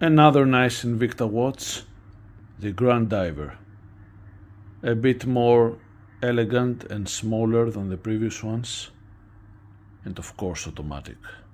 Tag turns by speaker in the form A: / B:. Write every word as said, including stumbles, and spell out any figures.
A: Another nice Invicta watch, the Grand Diver. A bit more elegant and smaller than the previous ones, and of course automatic.